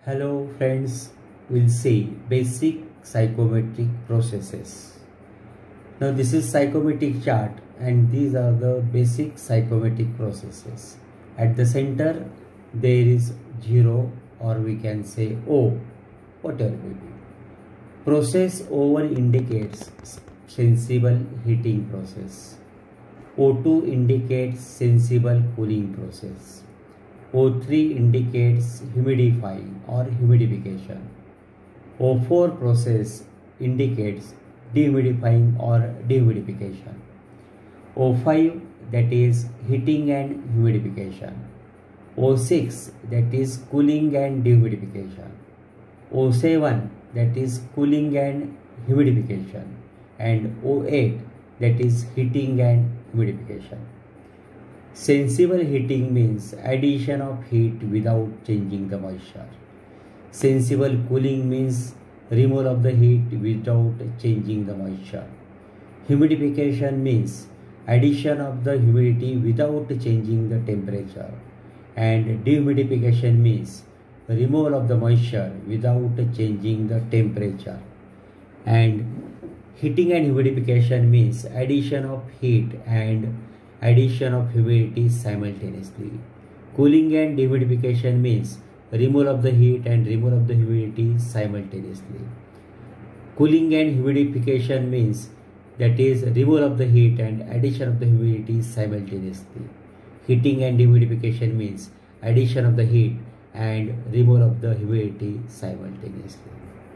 Hello friends, we'll see basic psychometric processes. Now this is psychometric chart and these are the basic psychometric processes. At the center there is 0 or we can say O, whatever it may be. Process O1 indicates sensible heating process. O2 indicates sensible cooling process. O3 indicates humidifying or humidification. O4 process indicates dehumidifying or dehumidification. O5 that is heating and humidification. O6 that is cooling and dehumidification. O7 that is cooling and humidification. And O8 that is heating and humidification. Sensible heating means addition of heat without changing the moisture. Sensible cooling means removal of the heat without changing the moisture. Humidification means addition of the humidity without changing the temperature. And dehumidification means removal of the moisture without changing the temperature. And heating and humidification means addition of heat and addition of humidity simultaneously. Cooling and dehumidification means removal of the heat and removal of the humidity simultaneously. Cooling and humidification means that is removal of the heat and addition of the humidity simultaneously. Heating and dehumidification means addition of the heat and removal of the humidity simultaneously.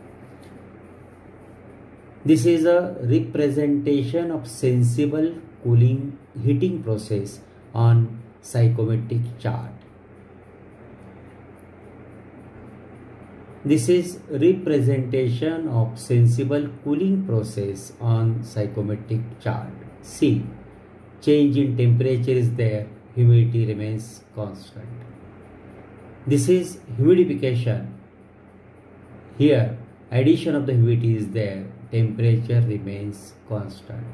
This is a representation of sensible cooling heating process on psychometric chart. This is representation of sensible cooling process on psychometric chart. See, change in temperature is there, humidity remains constant. This is humidification. Here, addition of the humidity is there, temperature remains constant.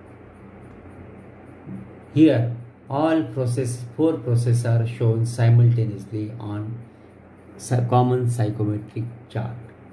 Here, all four processes are shown simultaneously on common psychometric chart.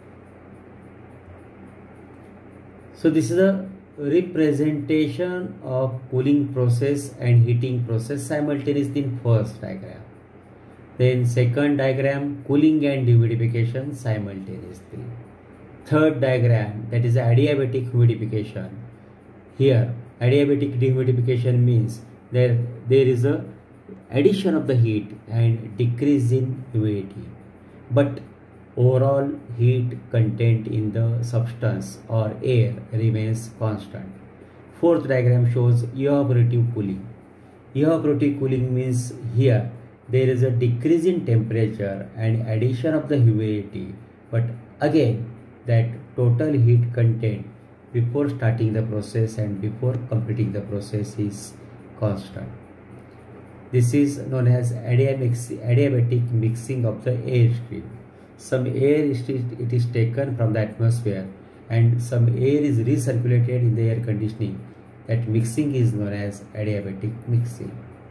So this is a representation of cooling process and heating process simultaneously in first diagram. Then second diagram, cooling and dehumidification simultaneously. Third diagram, that is adiabatic humidification. Here, adiabatic dehumidification means there is a addition of the heat and decrease in humidity, but overall heat content in the substance or air remains constant. Fourth diagram shows evaporative cooling. Evaporative cooling means here there is a decrease in temperature and addition of the humidity, but again that total heat content before starting the process and before completing the process is constant. This is known as adiabatic mixing of the air stream. Some air it is taken from the atmosphere and some air is recirculated in the air conditioning. That mixing is known as adiabatic mixing.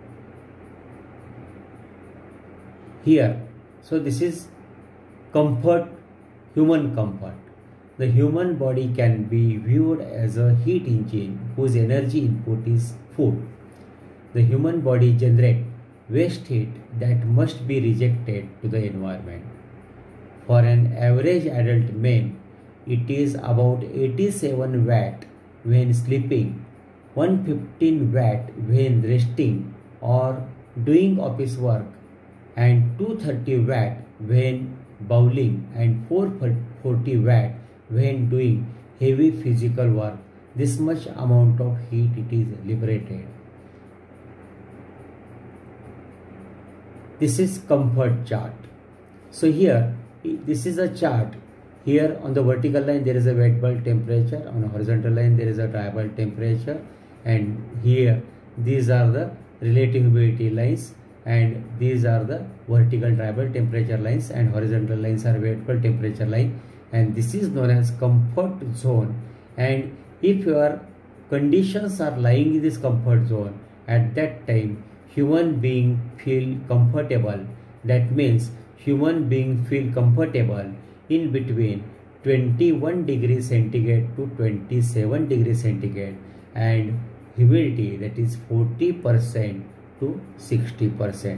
Here, so this is comfort, human comfort. The human body can be viewed as a heat engine whose energy input is food. The human body generates waste heat that must be rejected to the environment. For an average adult male, it is about 87 watt when sleeping, 115 watt when resting or doing office work, and 230 watt when bowling, and 440 watt when doing heavy physical work. This much amount of heat it is liberated. This is comfort chart. So here, this is a chart. Here on the vertical line there is a wet bulb temperature, on the horizontal line there is a dry bulb temperature, and here these are the relative humidity lines, and these are the vertical dry bulb temperature lines, and horizontal lines are wet bulb temperature line, and this is known as comfort zone. And if your conditions are lying in this comfort zone, at that time human being feel comfortable. That means human being feel comfortable in between 21 degrees centigrade to 27 degrees centigrade and humidity that is 40% to 60%.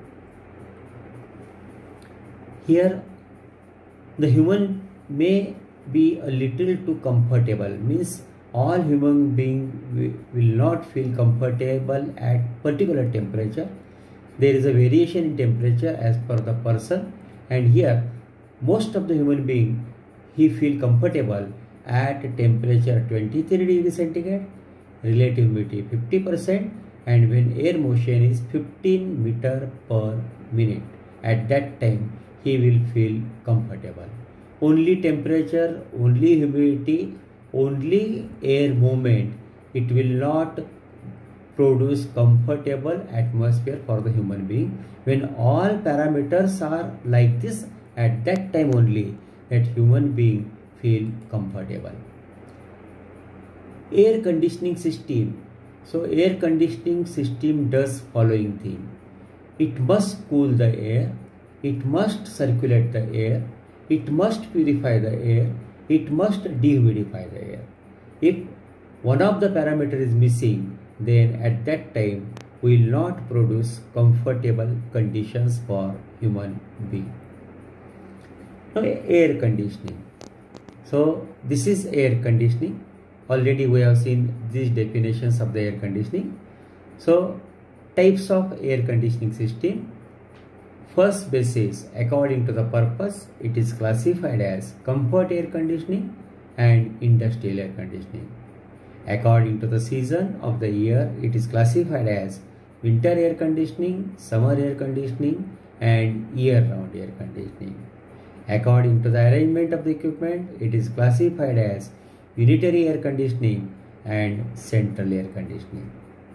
Here the human may be a little too comfortable, means all human being will not feel comfortable at particular temperature. There is a variation in temperature as per the person, and here most of the human being he feel comfortable at temperature 23 degrees centigrade, relative humidity 50%, and when air motion is 15 meter per minute, at that time he will feel comfortable. Only temperature, only humidity, only air movement, it will not produce comfortable atmosphere for the human being. When all parameters are like this, at that time only that human being feel comfortable. Air conditioning system. So air conditioning system does following thing. It must cool the air, it must circulate the air, it must purify the air, it must dehumidify the air. If one of the parameter is missing, then at that time we will not produce comfortable conditions for human being. Now air conditioning. So this is air conditioning. Already we have seen these definitions of the air conditioning. So types of air conditioning system. First basis, according to the purpose, it is classified as comfort air conditioning and industrial air conditioning. According to the season of the year, it is classified as winter air conditioning, summer air conditioning and year-round air conditioning. According to the arrangement of the equipment, it is classified as unitary air conditioning and central air conditioning.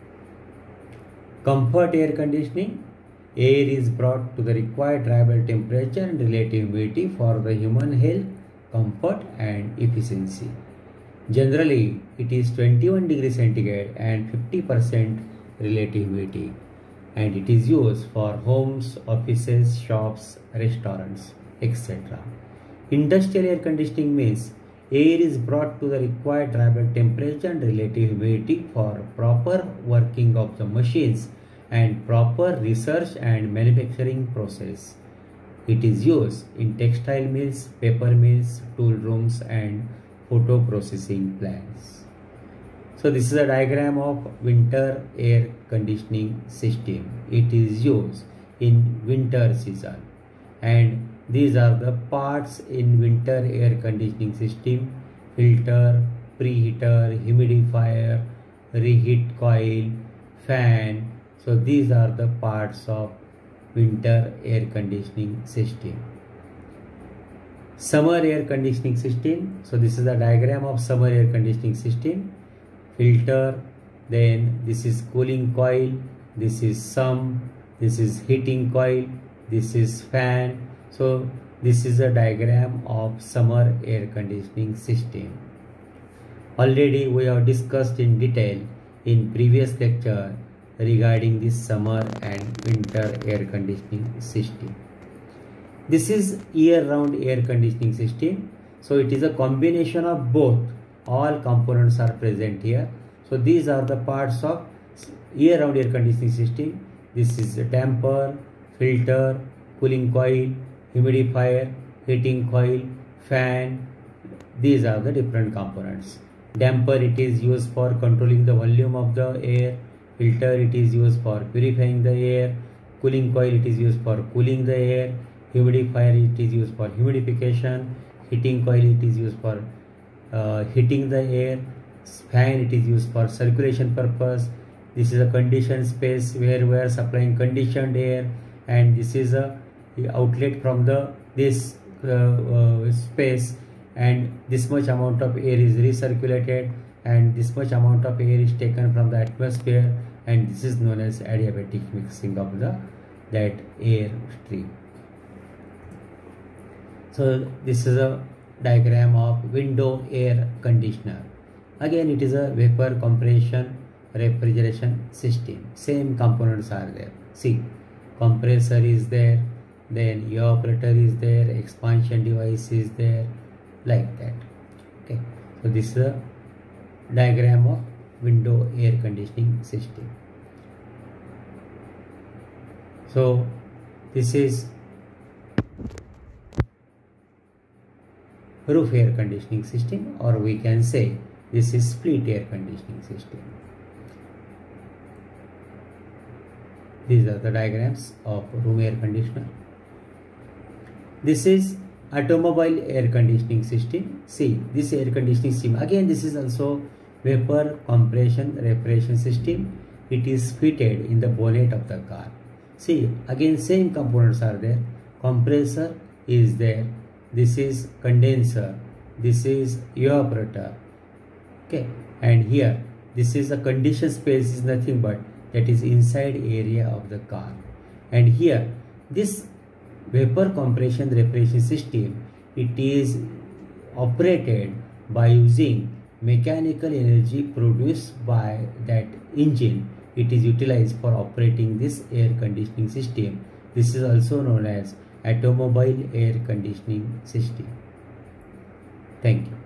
Comfort air conditioning. Air is brought to the required drivable temperature and relative humidity for the human health, comfort and efficiency. Generally, it is 21 degrees centigrade and 50% relative humidity, and it is used for homes, offices, shops, restaurants, etc. Industrial air conditioning means air is brought to the required drivable temperature and relative humidity for proper working of the machines and proper research and manufacturing process. It is used in textile mills, paper mills, tool rooms and photo processing plants. So this is a diagram of winter air conditioning system. It is used in winter season, and these are the parts in winter air conditioning system: filter, preheater, humidifier, reheat coil, fan. So these are the parts of winter air conditioning system. Summer air conditioning system. So this is a diagram of summer air conditioning system. Filter, then this is cooling coil, this is sump, this is heating coil, this is fan. So this is a diagram of summer air conditioning system. Already we have discussed in detail in previous lecture regarding this summer and winter air conditioning system. This is year-round air conditioning system. So it is a combination of both. All components are present here. So these are the parts of year-round air conditioning system. This is a damper, filter, cooling coil, humidifier, heating coil, fan. These are the different components. Damper, it is used for controlling the volume of the air. Filter, it is used for purifying the air. Cooling coil, it is used for cooling the air. Humidifier, it is used for humidification. Heating coil, it is used for heating the air. Fan, it is used for circulation purpose. This is a conditioned space where we are supplying conditioned air, and this is a outlet from this space, and this much amount of air is recirculated and this much amount of air is taken from the atmosphere, and this is known as adiabatic mixing of that air stream. So this is a diagram of window air conditioner. Again, it is a vapor compression refrigeration system. Same components are there. See, compressor is there, then evaporator is there, expansion device is there, like that. Okay, so this is a diagram of window air conditioning system. So this is roof air conditioning system, or we can say this is split air conditioning system. These are the diagrams of room air conditioner. This is automobile air conditioning system. See, this air conditioning system, again this is also vapor compression refrigeration system. It is fitted in the bonnet of the car. See, again same components are there. Compressor is there. This is condenser. This is evaporator. Okay, and here this is a condition space is nothing but that is inside area of the car. And here this vapor compression refrigeration system, it is operated by using mechanical energy produced by that engine. It is utilized for operating this air conditioning system. This is also known as automobile air conditioning system. Thank you.